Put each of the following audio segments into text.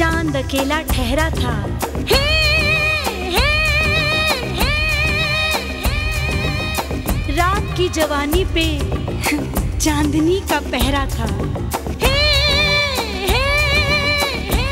चांद अकेला ठहरा था। हे, हे, हे, हे, रात की जवानी पे चांदनी का पहरा था। हे, हे, हे,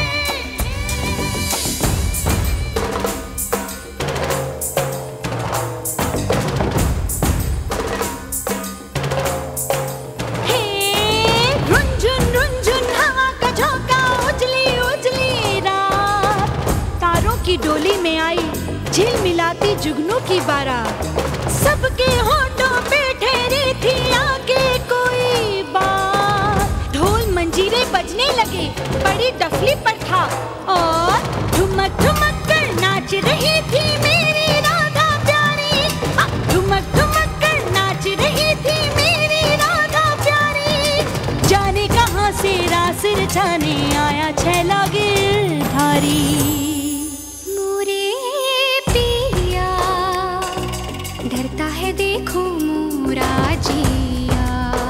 हे, रुंझुन रुंझुन हवा का झोंका, उजली उजली रात, तारों की डोली में आई झिलमिलाती जुगनू की बारात। सबके होठों पे ठहरी थी आके कोई बात। ढोल मंजीरे बजने लगे, बड़ी डफली पर था, और ठुमक ठुमक कर नाच रही थी मेरी राधा प्यारी। ठुमक ठुमक कर नाच रही थी मेरी राधा प्यारी। जाने कहां से रास रचाने आया छैला गिरधारी। डरता है देखो मोरा जिया,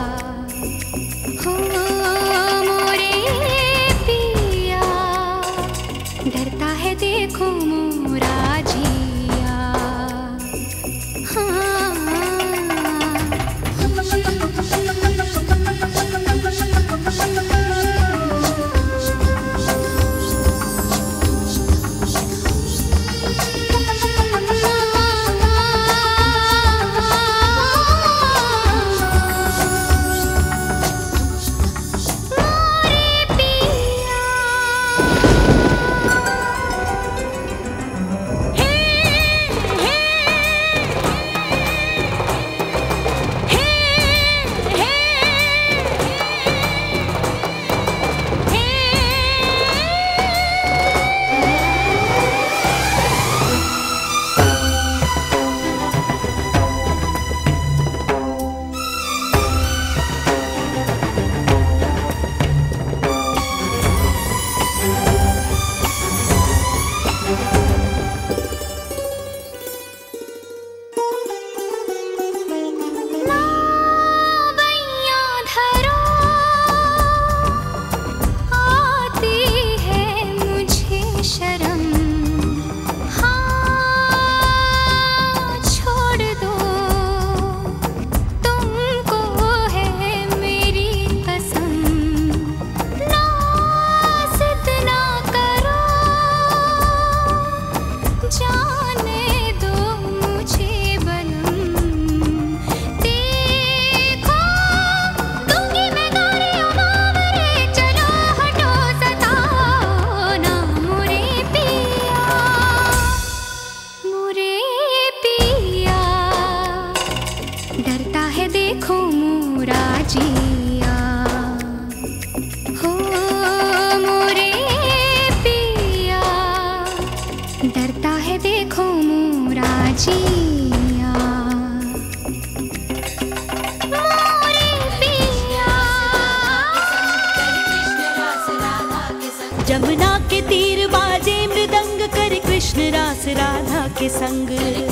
हो मोरे पिया। डरता है देखो मोरा जिया, हाँ। डरता है देखो मोरा जिया, मोरे पिया। जमुना के तीर बाजे मृदंग कर कृष्ण रास राधा के संग।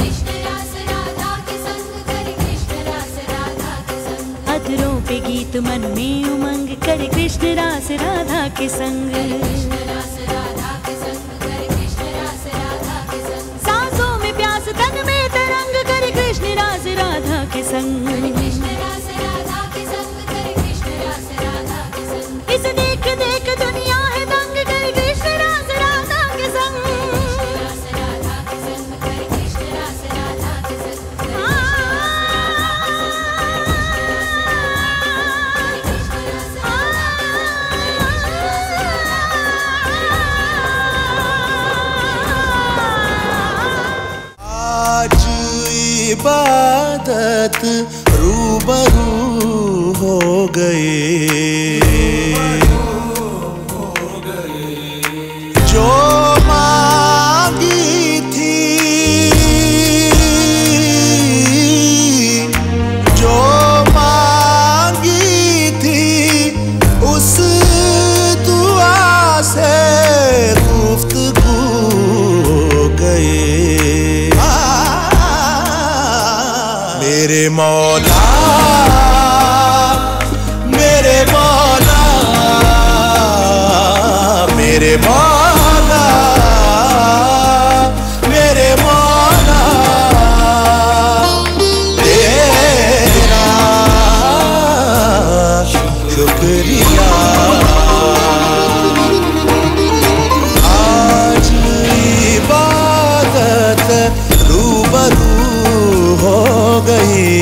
अधरों पे गीत मन में उमंग कर कृष्ण रास राधा के संग। सांसों में प्यास तन में तरंग कर कृष्ण रास राधा के संग। इस देख देख दुनिया है दंग कर कृष्ण रास राधा के संग। इबादत रूबरू हो गए, जो मांगी थी, जो मांगी थी, उस दुआ से गुफ्तगू हो गए। मेरे मौला, मेरे मौला, मेरे मौला मेरे मौला तेरा शुक्रिया। आज इबादत रूबरू हो गई।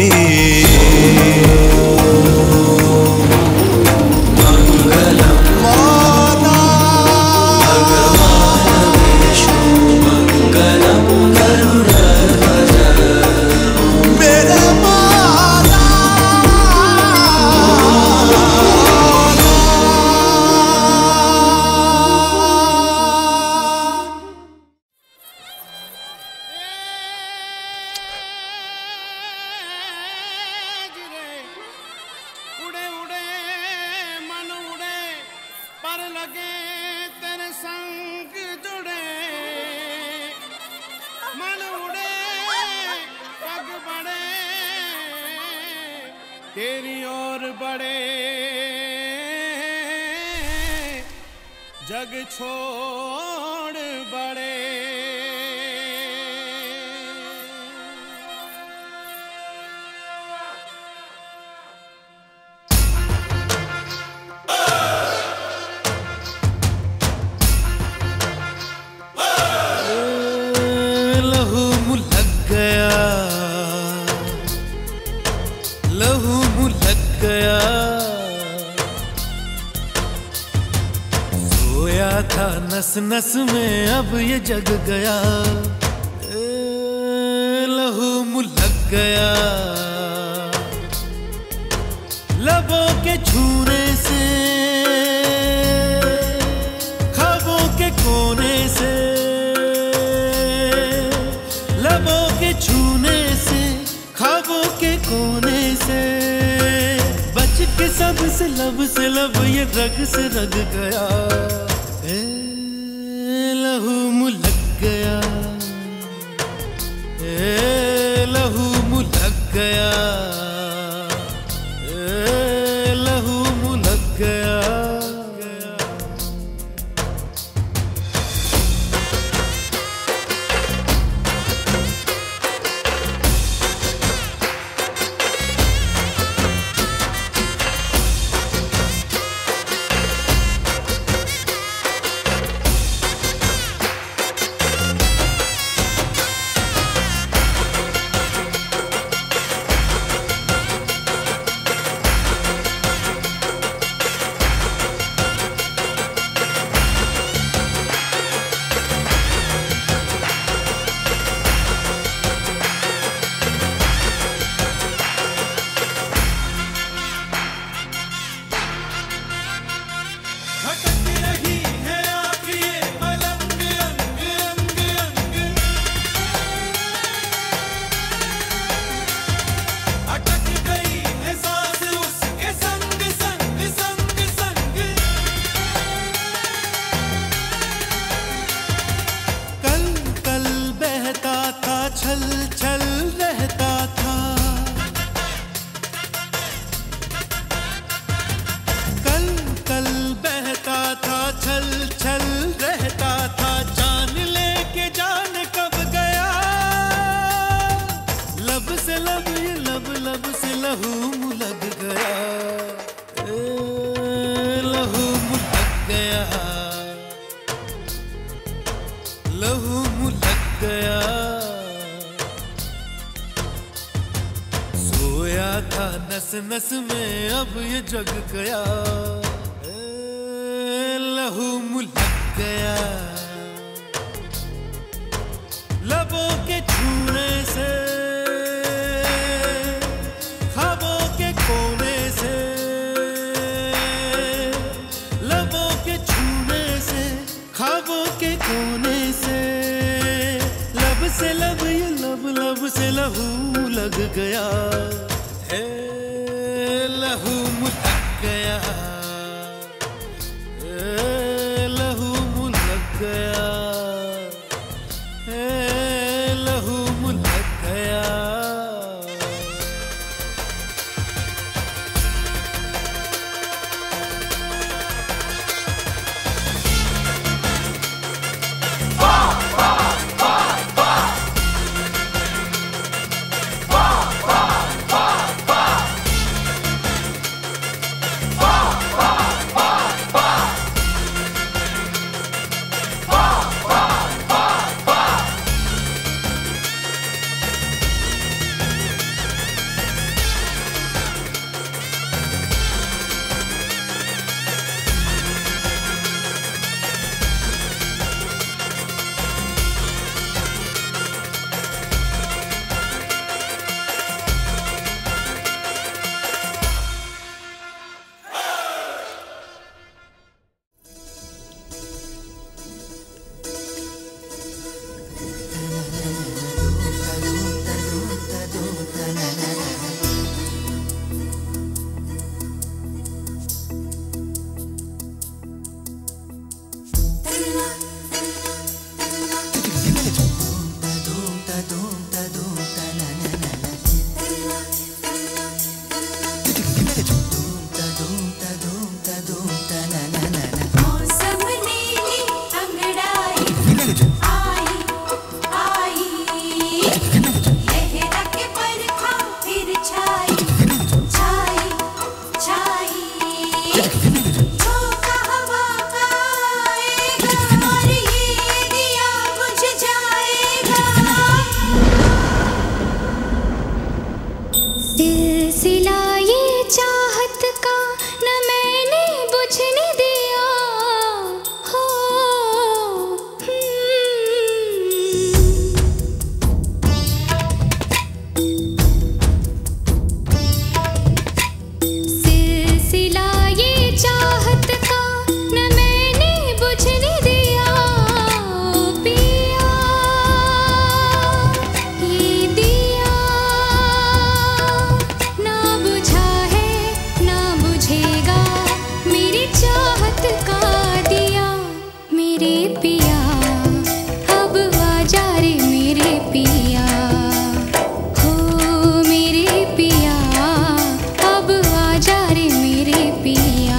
तेरी ओर बड़े जग छोड़ बड़े। लहू मुलक गया, लहू मुलक गया। सोया था नस नस में अब ये जग गया। लहू मुलक गया। लबों के छूने से, ख्वाबों के कोने से, लबों के छूने से, ख्वाबों के कोने से, बच के सब से लब ये रग से रग गया। लहू मुलक गया, लहू मुलक गया, लहू मुलक गया। छल छल रहता था, कल कल बहता था, छल छल रहता था। जान लेके जान कब गया, लब से लब ये लब लब से लहू मुलक गया। लहू मुलक गया, लहू मुलक गया। सोया था नस नस में अब ये जग गया। लहू मुलक गया। लबों के छूने से, ख्वाबों के कोने से, लबों के छूने से, ख्वाबों के कोने से, लब से लब ये लब लब से लहू लग गया। लहू मुलक गया, लहू मुलक गया, लहू मुलक गया। पिया, अब आजा रे मेरे पिया, हो मेरे पिया, अब आजा रे मेरे पिया।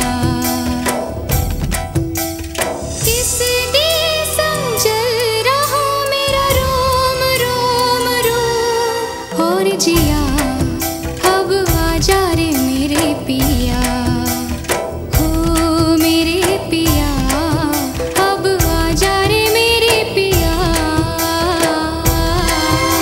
किस देश जल रहा मेरा रोम रोम रोम, और जिया अब आजा रे मेरे पिया, हो मेरे पिया, अब आजा रे मेरे पिया।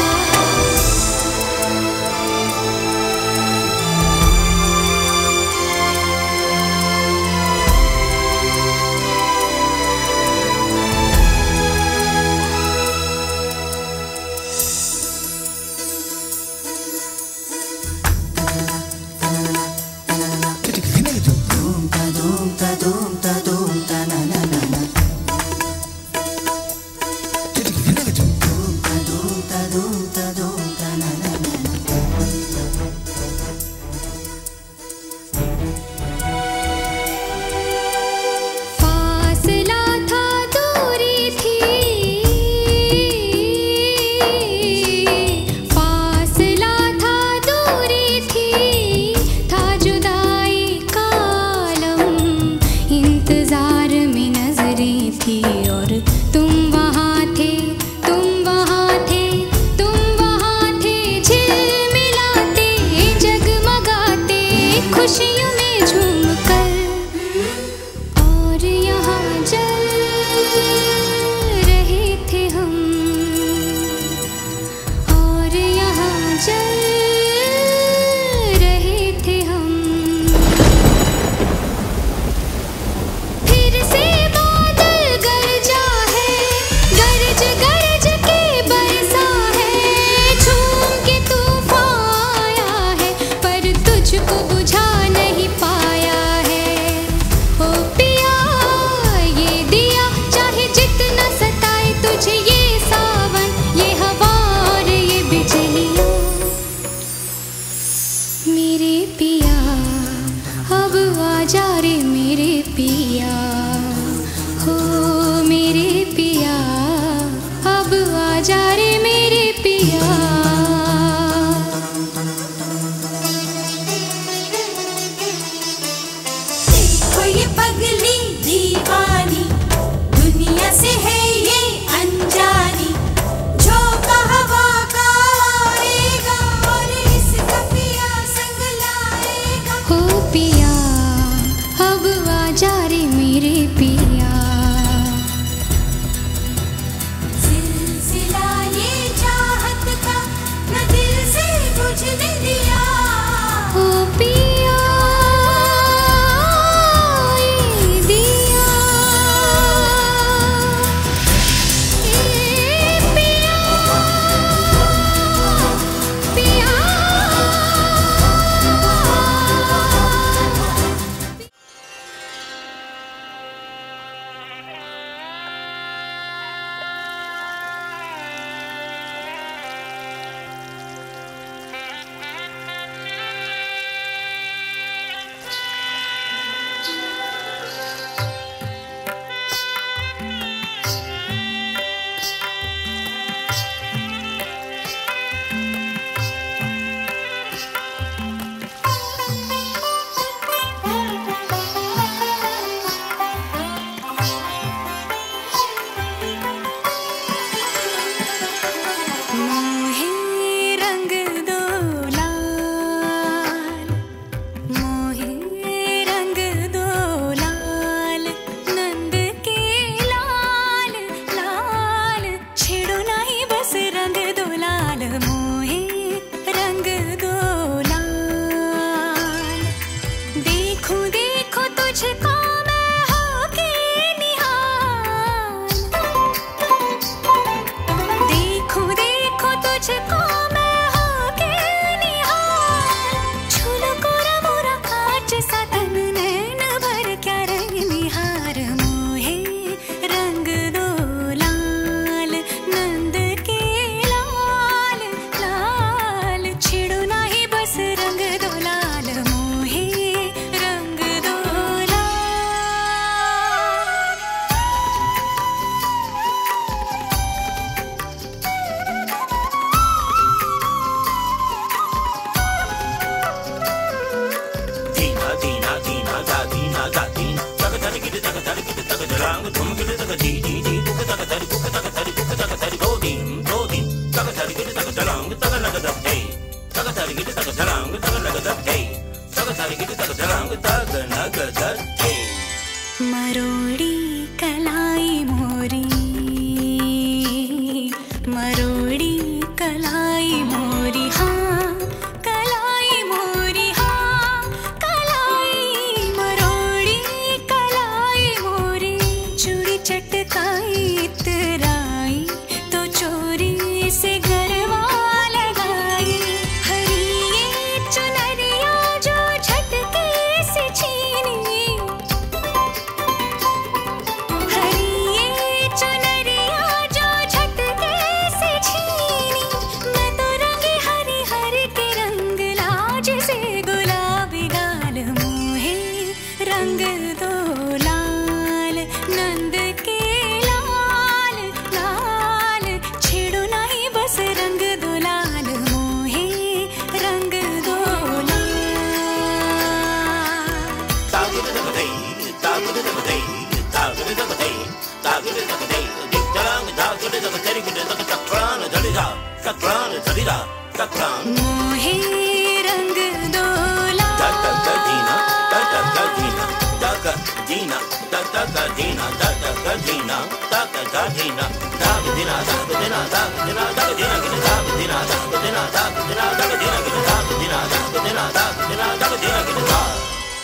धरिरा सक्रान धरिरा सक्रान मोहे रंग डोला जीना जीना जीना जीना जीना जीना दाग दिना दाग दिना दाग दिना दाग दिना दाग दिना दाग दिना दाग दिना दाग दिना दाग दिना दाग दिना दाग दिना दाग दिना दाग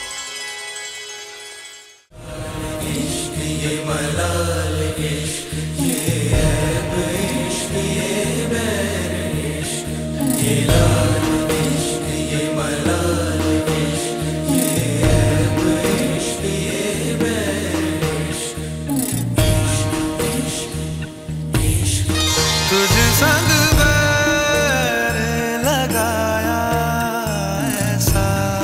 इश्क ये मलाल इश्क ये ऐब इश्क ये बैर इश्क ये लाल इश्क ये मलाल इश्क ये ऐब इश्क ये बैर इश्क इश्क इश्क तुझ संग बैर लगाया ऐसा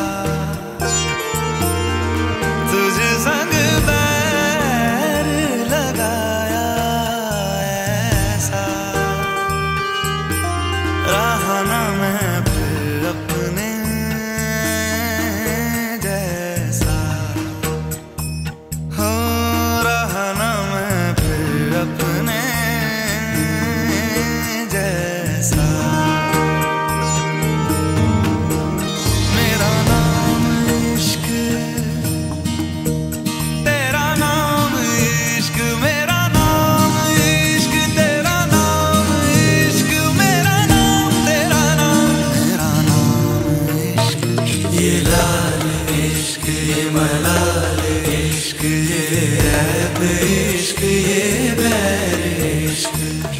तुझ संग बैर लगाया ऐसा रहा ना मैं फिर अपने जैसा हो रहा ना मैं फिर अपने जैसा मेरा नाम इश्क तेरा नाम इश्क मेरा नाम इश्क तेरा नाम इश्क मेरा नाम तेरा नाम मेरा नाम इश्क ये लाल इश्क ये मलाल इश्क ये ऐब इश्क ये बैर इश्क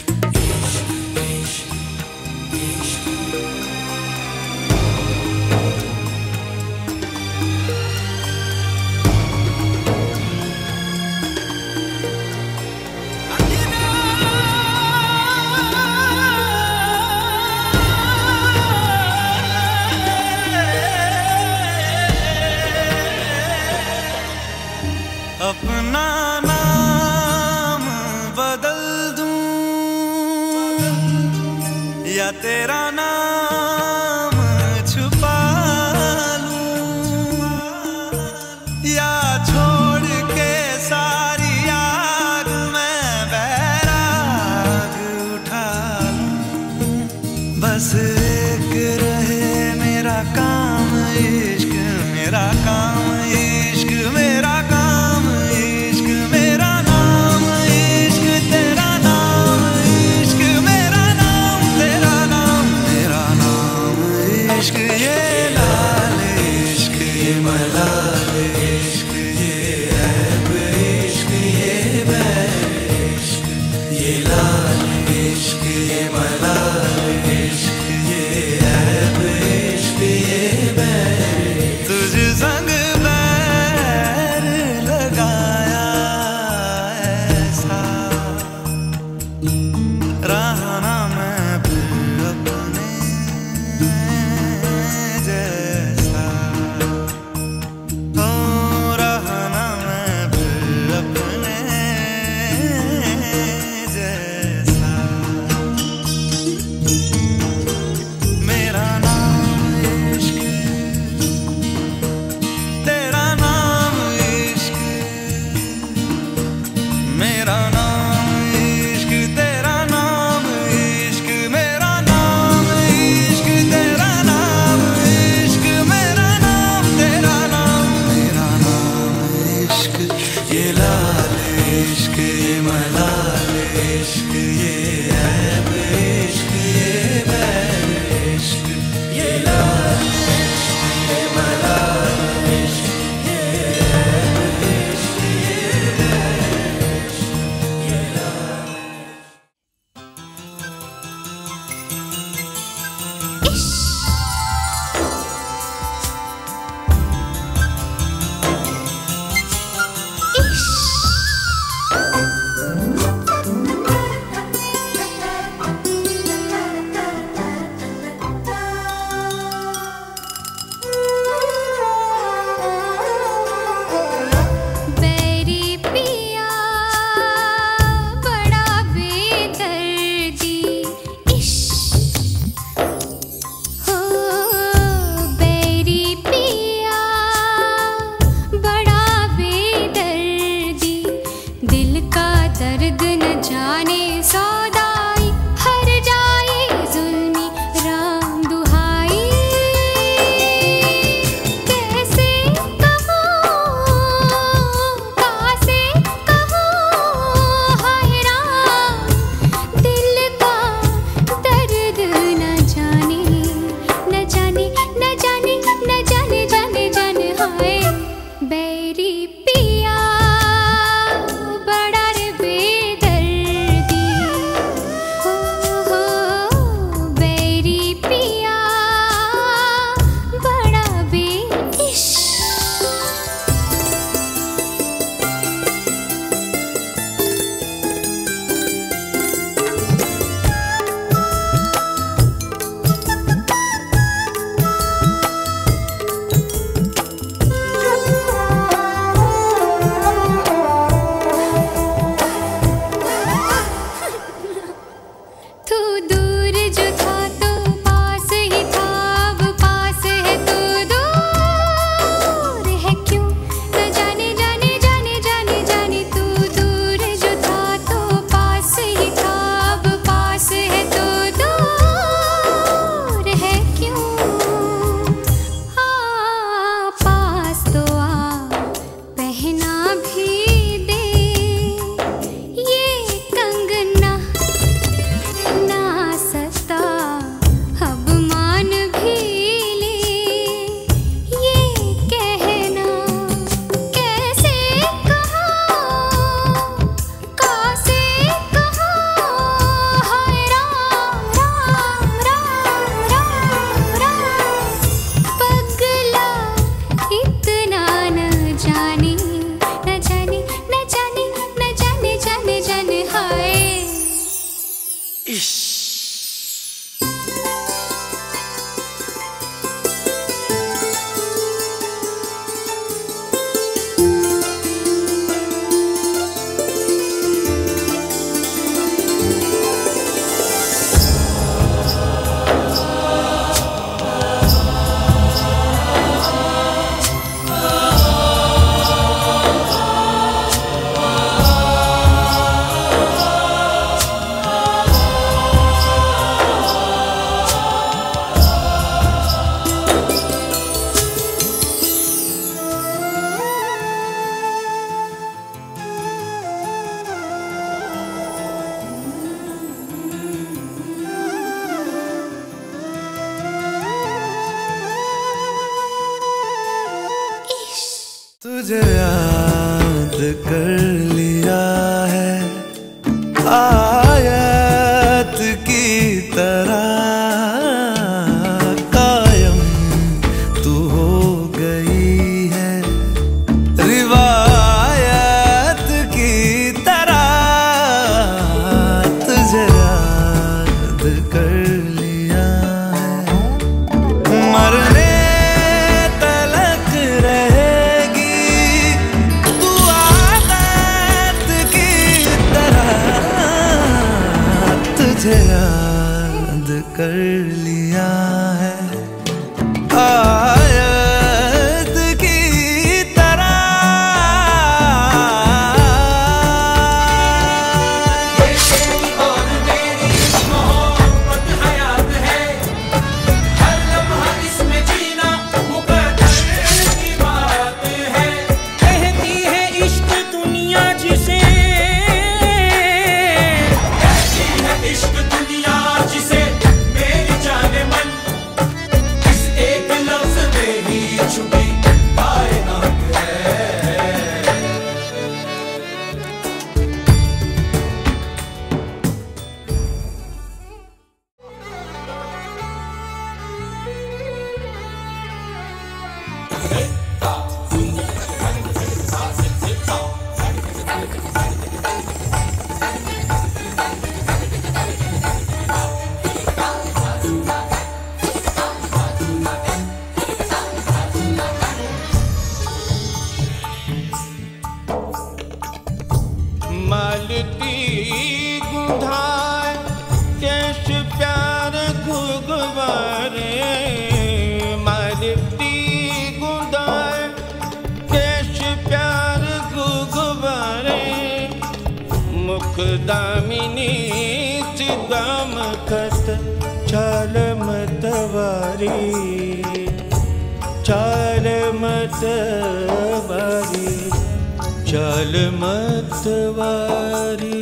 अपना नाम बदल दूं या तेरा नाम छुपा लूं या छोड़ के सारी आग मैं बैराग उठा लूं बस एक रहे मेरा काम इश्क मेरा काम इश्क मेरा काम इश्क मेरा नाम इश्क तेरा नाम इश्क मेरा नाम तेरा नाम मेरा नाम इश्क ये लाल इश्क ये मलाल इश्क ये ऐब इश्क ये बैर इश्क ये लाल इश्क ये मलाल इश्क ये ऐब इश्क ये बैर तुझ संग बैर लगाया ऐसा रहा ना मैं फिर अपने जैसा हो रहा ना मैं फिर अपने जैसा मेरा नाम इश्क तेरा नाम इश्क मेरा नाम इश्क तेरा नाम इश्क मेरा नाम इश्क तेरा नाम इश्क मेरा नाम तेरा नाम मेरा नाम इश्क ये लाल इश्क ये मलाल इश्क ये ऐब इश्क ये बैर इश्क ये लाल इश्क ये मलाल इश्क ये ऐब इश्क ये बैर इश्क ये लाल इश्क तुझे याद कर लिया है आयत की तरह कायम तू हो गई है रिवायत की तरह तुझे याद कर लिया है मरने याद कर लिया है आयत की तरह ये तेरी और मेरी मोहब्बत हयात है हर लम्हा इसमें जीना मुकद्दर की बात है कहती है इश्क दुनिया जिसे इश्क दुनिया जिसे मेरी जाने मन इस एक लफ्ज़ में ही छुपी कायनात है मालती गुंधाए केश प्यार गुगवारे मालती गुंधाए केश प्यार गुगवारे मुख दामिनी चिदाम खत चाल मतवारी चाल मतवारी चाल मतवारी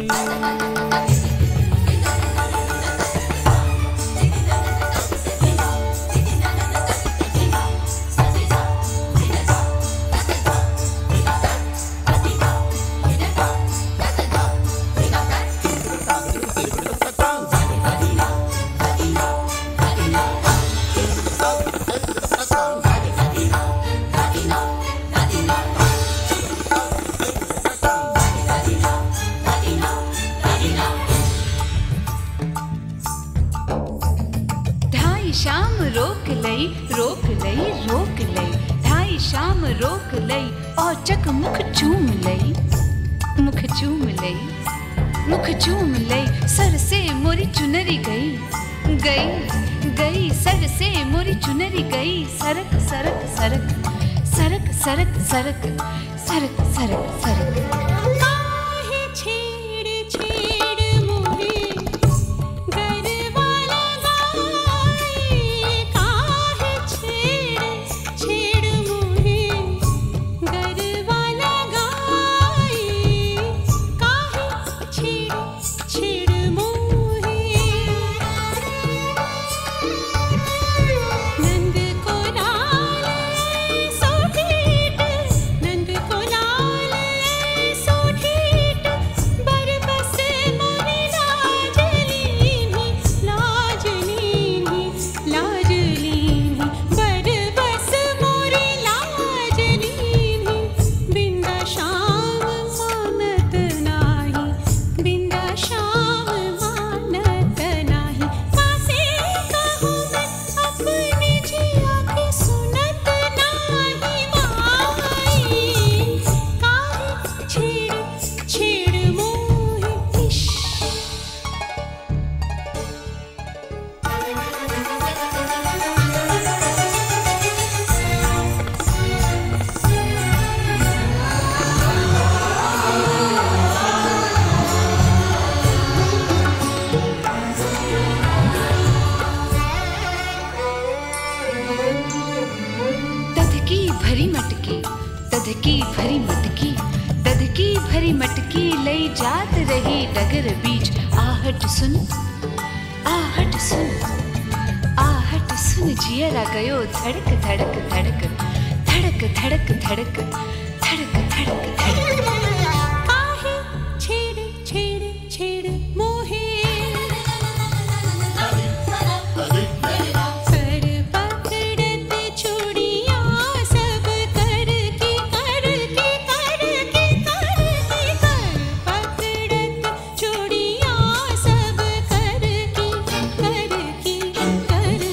शाम रोक लई रोक लई रोक लई ढाई शाम रोक लई और चक मुख चूम लई मुख चूम लई मुख चूम लई सर से मोरी चुनरी गई गई गई सर से मोरी चुनरी गई सरक सरक सरक सरक सरक सरक सरक सरक सरक काहे छेड़ छेड़ मोहे गरवाला नंद को लाल आहट सुन, आहट सुन, आहट सुन, जियरा गयो धड़क धड़क धड़क, धड़क धड़क धड़क, धड़क धड़क धड़क। आहे छेड़ छेड़ छेड़ मोहे, सर पकड़त चूड़िया सब करके करके करके करके, सर पकड़त चूड़िया सब करके करके करके।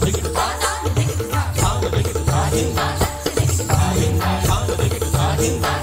Dinda